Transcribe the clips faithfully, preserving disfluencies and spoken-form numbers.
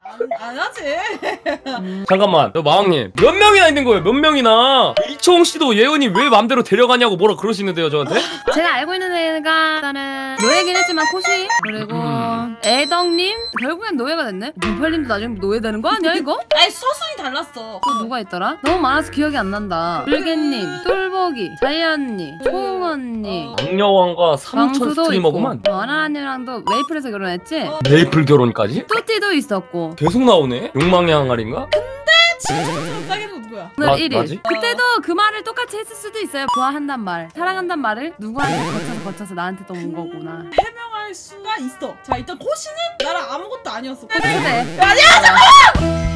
안 하지. 음. 잠깐만, 너 마왕님 몇 명이나 있는 거예요? 몇 명이나? 이초홍 씨도 예은이 왜 맘대로 데려가냐고 뭐라 그러시는데요 저한테? 제가 알고 있는 애가 일단은 노예긴 했지만 코시 그리고 음. 애덕님 결국엔 노예가 됐네. 문팔님도 나중에 노예되는 거 아니야 이거? 아니 서순이 달랐어. 또 누가 있더라? 너무 많아서 기억이 안 난다. 불개님, 똘보기, 자이언니, 초홍 언니, 악녀왕과 삼천 스트리머구만. 원하나님랑도 메이플에서 결혼했지? 어. 메이플 결혼까지? 뚜띠도 있었고. 계속 나오네? 욕망의 항아리인가? 근데 진짜 딱이는 누구야? 오늘 일 일. 맞지? 그때도 그 말을 똑같이 했을 수도 있어요. 좋아한단 말, 사랑한단 말을 누구한테 거쳐서 거쳐서 나한테 또 온 거구나. 해명할 수가 있어. 자 일단 코시는 나랑 아무것도 아니었어. 그래. 아니야 잠깐만.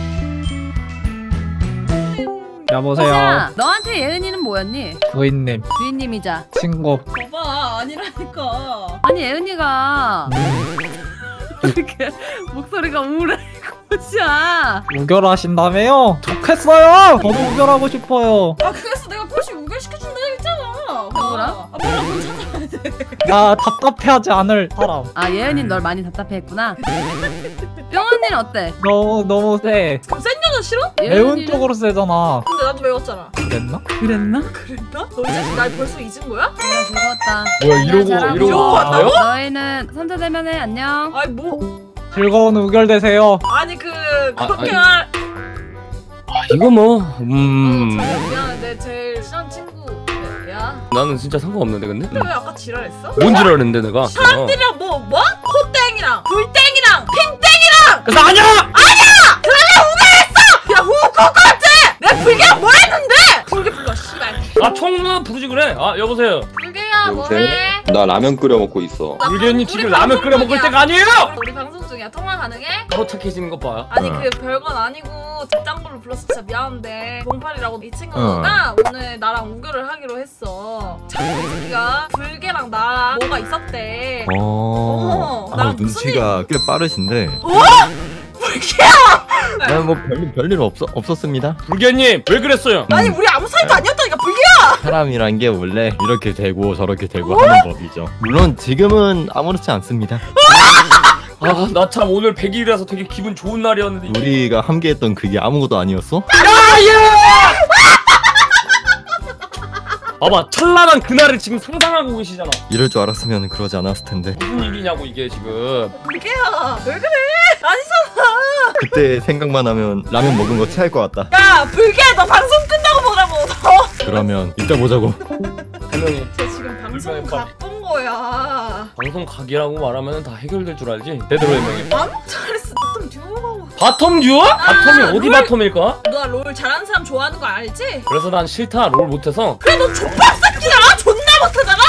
여보세요. 호시야, 너한테 예은이는 뭐였니? 부인님, 주인님이자 친구. 봐봐 아니라니까. 아니 예은이가 이렇게 목소리가 우울해. 호시야 우결하신다며요? 좋겠어요. 저도 우결하고 싶어요. 아 그래서 내가 코시 우결시켜준다 했잖아. 뭐라? 아 뭐라 괜찮아. 나 답답해하지 않을 사람. 아 예은이 널 많이 답답해했구나. 뿅 언니는 어때? 너무 너무 세. 그럼 센 여자 싫어? 매운 쪽으로 세잖아. 근데 나도 매웠잖아. 그랬나? 그랬나? 그랬나? 너 이제 날 벌써 잊은 거야? 내가 죽었다. 뭐야 이러고 이러고 왔다고? 너희는 선택되면 해. 안녕. 아니 뭐 즐거운 우결 되세요. 아니 그 그렇게 아, 할 아 이거 뭐 음... 어, 자기야 미안해 내 제일 친한 친구야. 나는 진짜 상관없는데 근데? 근데 왜 아까 지랄했어? 뭔 지랄했는데 내가? 사람들이랑 뭐 뭐? 코땡이랑 불땡이랑 핑땡이랑 그래서 아니야! 아니야! 그러면 우결했어! 야 후쿠까지! 내가 불개랑 뭘 했는데! 불개 불러 씨발. 아 총무 부르지 그래. 아 여보세요. 불개야 여보세요? 뭐해? 나 라면 끓여 먹고 있어. 불개 언니 지금 우리 라면 방송 끓여 먹을 중이야. 때가 아니에요! 우리, 우리 방송 중이야. 통화 가능해? 바로 착해지는 것 봐요. 아니 어. 그 별건 아니고 뒷장구를 불러서 진짜 미안한데 봉팔이라고 이 친구가 어. 오늘 나랑 우결을 하기로 했어. 자꾸 이 새끼가 불개랑 나랑 뭐가 있었대. 어, 어, 아, 나랑 무슨 눈치가 꽤 빠르신데. 어? 불개야! 아, 뭐 별일 별일 없어 없었습니다. 불개님 왜 그랬어요? 아니 우리 아무 사이도 아니었다니까 불개야! 사람이란 게 원래 이렇게 되고 저렇게 되고 하는 법이죠. 물론 지금은 아무렇지 않습니다. 아 나 참 오늘 백 일이라서 되게 기분 좋은 날이었는데. 우리가 함께했던 그게 아무것도 아니었어? 봐봐 찬란한 그날을 지금 상상하고 계시잖아. 이럴 줄 알았으면 그러지 않았을 텐데. 무슨 일이냐고 이게 지금. 불개야 왜 그래? 아니잖아. 그때 생각만 하면 라면 먹은 거 체할 것 같다. 야 불개야 너 방송 끝나고 보라고 너. 그러면 이따 보자고. 해명해. 쟤 지금 방송 불가에 빨리. 바쁜 거야. 방송 각이라고 말하면 다 해결될 줄 알지? 제대로 해명해. 아무 잘했어. 좀 듀오하고. 바텀 듀오? 바텀이 어디 롤? 바텀일까? 너 롤 잘하는 사람 좋아하는 거 알지? 그래서 난 싫다 롤 못해서. 그래 너 족밥 새끼잖아. 존나 못하잖아.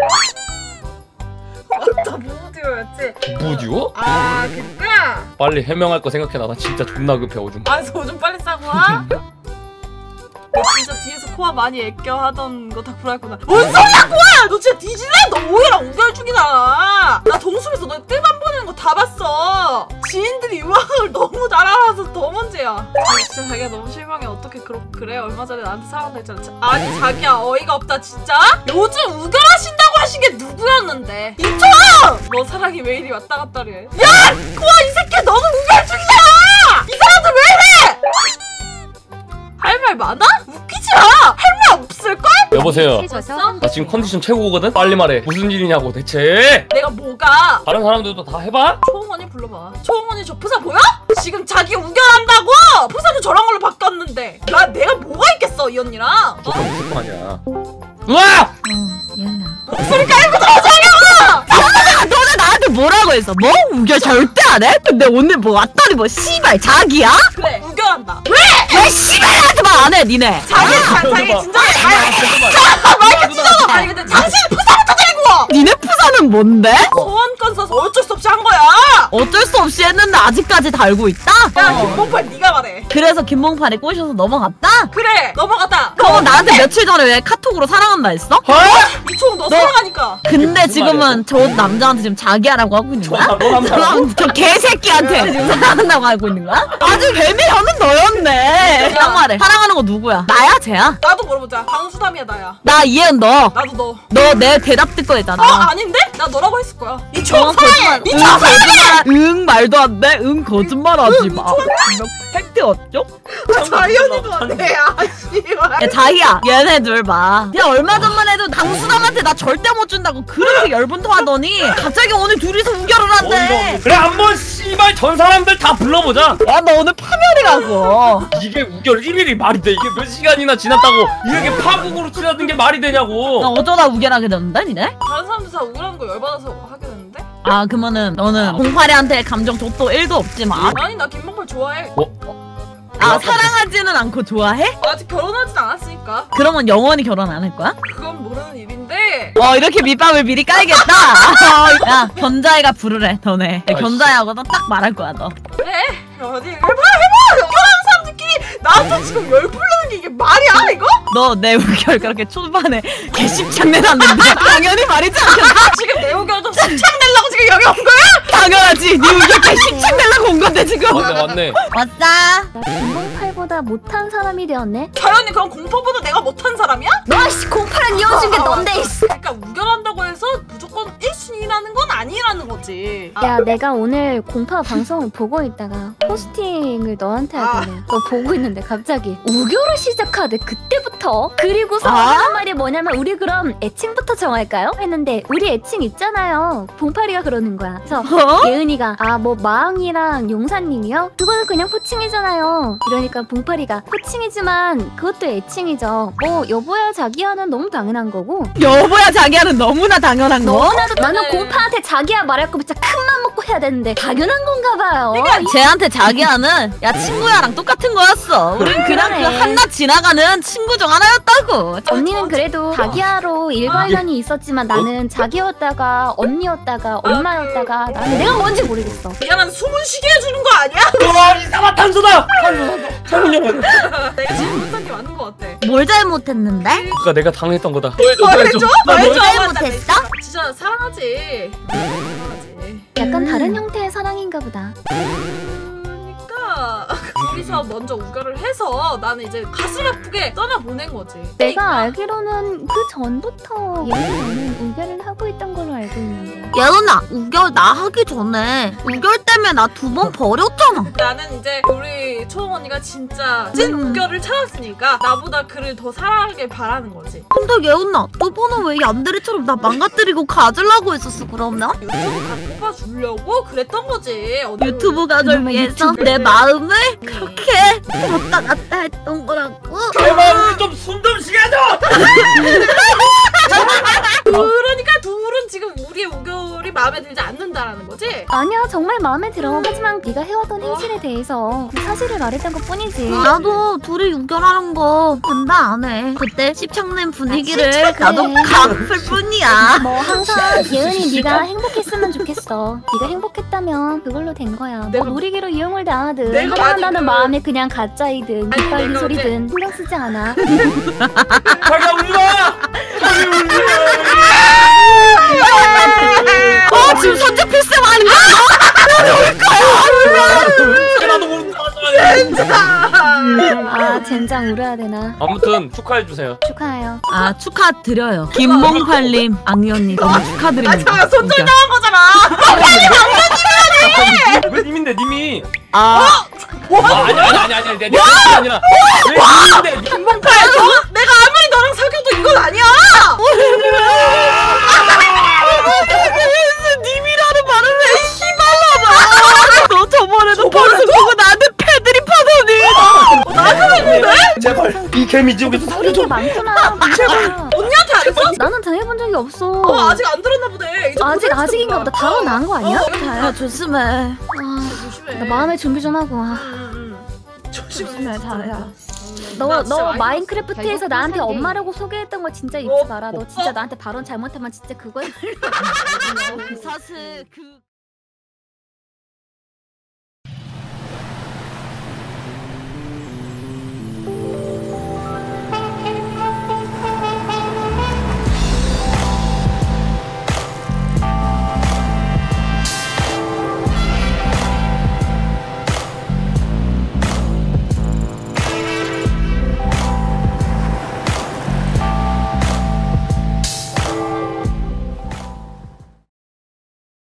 맞다 무듀오였지. 무듀오? 아 그니까. 빨리 해명할 거 생각해놔. 나 진짜 존나 급해 오줌. 아 오줌 빨리 싸고 와. 너 진짜 뒤에서 코아 많이 애껴 하던 거 다 불알구나. 뭔 소리야 코아! 너 진짜 뒤질래? 너 오해랑 우결 중이다. 나 동숲에서 너 뜰만 보내는 거 다 봤어. 지인들이 유학을 너무 잘 알아서 더 문제야. 아니 진짜 자기가 너무 실망해. 어떻게 그러, 그래? 얼마 전에 나한테 사랑한다 했잖아. 자, 아니 자기야 어이가 없다 진짜. 요즘 우결하신다고 하신 게 누구였는데? 이초아! 너 사랑이 왜 이리 왔다 갔다 해. 야! 코아 이 새끼 너는 우결 중이야! 이 사람들 왜 이래! 할 말 많아? 웃기지 마! 할 말 없을걸? 여보세요. 벌써? 나 지금 컨디션 최고거든? 빨리 말해. 무슨 일이냐고 대체. 내가 뭐가? 다른 사람들도 다 해봐? 초홍언니 불러봐. 초홍언니 저 프사 보여? 지금 자기 우결한다고! 프사도 저런 걸로 바꿨는데 나 내가 뭐가 있겠어 이 언니랑? 조금 있을 거 아니야. 우와! 어, 예은아. 목소리 깔고 들어가자고! 너네 나한테 뭐라고 했어? 뭐? 우결 절대 안 해? 근데 오늘 뭐 왔다니 뭐 씨발 자기야? 그래 우결한다. 왜 씨발한테 말 안 해 니네? 자기 자, 자기 진정해. 아니 마이크 찢어져. 아니 근데 당신 프사부터 데리고 와. 니네 푸사는 뭔데? 소원권 써서 어쩔 수 없이 한 거야. 어쩔 수 없이 했는데 아직까지 달고 있다? 야 김봉팔 네가 말해. 그래서 김몽판에 꼬셔서 넘어갔다? 그래 넘어갔다. 그거 나한테 며칠 전에 왜 카톡으로 사랑한다 했어? 이초홍 너 사랑하니까. 근데 지금은 저 남자한테 지금 자기야라고 하고 있는 거야? 너 남자. 저, 저 개새끼한테 지금 사랑한다고 하고 있는 거야? 아주 애매하는 너였네. 딱 말해. 사랑하는 거 누구야? 나야 쟤야? 나도 물어보자. 방수담이야 나야. 나 이해은 너. 나도 너. 너 내 대답 듣고 거짓말이잖아. 어 아닌데? 나 너라고 했을 거야. 어, 이총 거짓말. 이 응, 총 거짓말. 응, 말도 안 돼. 응, 거짓말하지 마. 분명 팩트 없죠? 자연이도 안 돼. 아 씨발. 야, 자기야, 얘네들 봐. 야, 얼마 전만 해도 당수당한테 나 절대 못 준다고 그렇게 열분토하더니 갑자기 오늘 둘이서 우결을 한대. 그래 한번 씨발 전 사람들 다 불러보자. 야, 너 오늘 파멸이라고. 이게 우결 일 일이 말이 돼? 이게 몇 시간이나 지났다고 이렇게 파국으로 치닫는 게 말이 나 되냐고. 어쩌다 우결하게 됐는데, 니네? 다른 사람들 다 우울한 거 열받아서 하게 됐는데? 아, 그러면은 너는 공파리한테 감정 족도 일도 없지만. 아니 나 김봉팔 좋아해. 아, 사랑하지는 않고 좋아해? 아직 결혼하진 않았으니까 그러면 영원히 결혼 안 할 거야? 그건 모르는 일인데. 어, 이렇게 밑밥을 미리 깔겠다. 야, 견자애가 부르래, 너네. 야, 견자애하고 너 딱 말할 거야, 너. 그래 어디 해봐 해봐. 결혼한 사람들끼리 나한테 지금 열 풀리는 게 이게 말이야 이거? 너 내 우결 그렇게 초반에 개씹창 내놨는데 당연히 말이지 않겠어? 지금 내 의견도 싹창 내려고 지금 여기 온 거야? 당연하지. 네 우결 개씹창 내려고 온 건데 지금. 맞네 맞네. 왔다. 나 김봉팔보다 못한 사람이 되었네. 자연이 그럼 공포보다 내가 못한 사람이야? 너씨 공파랑 이어준 게 넌데. 이씨. 그러니까 우결한다고 해서 무조건 일 순위라는 건 아니라는 거지. 야 내가 오늘 공파 방송을 보고 있다가 포스팅을 너한테 하길래 너 보고 있는데 갑자기 우결을 시작하대. 그때부터. 그리고서 아? 하는 말이 뭐냐면 우리 그럼 애칭부터 정할까요? 했는데 우리 애칭 있잖아요. 봉파리가 그러는 거야. 그래서 어? 예은이가 아 뭐 마왕이랑 용사님이요? 그거는 그냥 호칭이잖아요. 이러니까 봉파리가 호칭이지만 그것도 애칭이죠. 뭐 여보야 자기야는 너무 당연한 거고. 여보야 자기야는 너무나 당연한 거. 너나도 나는 네. 공파한테 자기야 말할 거면 진짜 큰맘 먹고 해야 되는데 당연한 건가 봐요. 쟤한테 자기야는 야 친구야랑 똑같은 거였어. 우린 그냥 그 그래. 한낱 지나가는 친구 중 하나였다고. 언니는 그래도 자기야로 일관련이 있었지만 나는 자기였다가 언니였다가 엄마였다가 나는 내가 뭔지 모르겠어. 미안한 숨은 쉬게 해주는 거 아니야? 와 이산화탄소다. 창문 열어. 내가 지금 못한 게 맞는 거 같아. 뭘 잘못했는데? 그러니까 내가 당했던 거다. 말해줘? 말해줘? 잘못했어? 나 진짜 사랑하지. 사랑하지. 약간 다른 형태의 사랑인가 보다. 그러니까 둘이서 먼저 우결을 해서 나는 이제 가슴 아프게 떠나보낸 거지. 내가 알기로는 그 전부터 예은이는 우결을 하고 있던 걸로 알고 있는데. 예은아 우결 나 하기 전에 우결 때문에 나 두 번 버렸잖아. 나는 이제 우리 초롱 언니가 진짜 찐 음. 우결을 찾았으니까 나보다 그를 더 사랑하길 바라는 거지. 근데 예은아 너번은 왜 얀데리처럼 나 망가뜨리고 가지려고 했었어 그러면? 유튜브 다 뽑아주려고 그랬던 거지. 어디 유튜브 가절 정말 위해서 유튜브. 내 마음을 그렇게 왔다 갔다 했던 거라고. 내 마음을 좀 숨 좀 쉬게 해줘. 그러니까 둘은 지금 우리의 우결이 마음에 들지 않는다라는 거지. 아니야 정말 마음에 들어. 하지만 네가 해왔던 행실에 대해서 그 사실을 말했던 것 뿐이지. 나도 둘이 우결하는 거 반대 안 해. 그때 씹창낸 분위기를 아, 진짜 나도 그래. 갚을 뿐이야. 뭐 항상 예은이 네가 행복했으면 좋겠어. 네가 행복했다면 그걸로 된 거야. 뭐 내가- 놀이기로 이용을 당하든 내가 사랑한다는 많이 그- 마음에 그냥 가짜이든 아니, 이빨 내가 소리든 신경 쓰지 않아. 자기야 울지 마. 자기 울지 어 지금 선제 필승 하는 거야? 마. 나도 울지 마. 아 젠장 울어야 되나. 아무튼 축하해 주세요. 축하해요. 아 축하드려요. 김봉팔님 앙연님 너무 축하드립니다. 아 잠깐 손절 우결. 당한 거잖아. 왜 님인데 님이? 아 아, 아니 아니 아니 아니 아니 아니라 왜 님인데? 김봉팔 너 내가 아무리 너랑 사귀어도 이건 아니야. 님이라는 말을 왜 씨발라봐. 너 저번에도 방송 보고 나한테 패드립 하더니. 제발 이 개미 지옥에서 그런 게 살려줘. 많구나. 뭔가. 언니한테 안 했어? 나는 당해본 적이 없어. 어 아직 안 들었나 보네. 이제 아직 보내주는 아직인가 거야. 보다. 다로 나은 거 아니야? 야 조심해. 아, 조심해. 나 마음의 준비 좀 하고. 아. 음, 음. 조심해. 조심해 자야. 너, 나 진짜 너 많이 마인크래프트에서 결국 나한테 꿀산데. 엄마라고 소개했던 거 진짜 잊지 어? 마라. 너 어? 진짜 나한테 발언 잘못하면 진짜 그거야. 사실 그.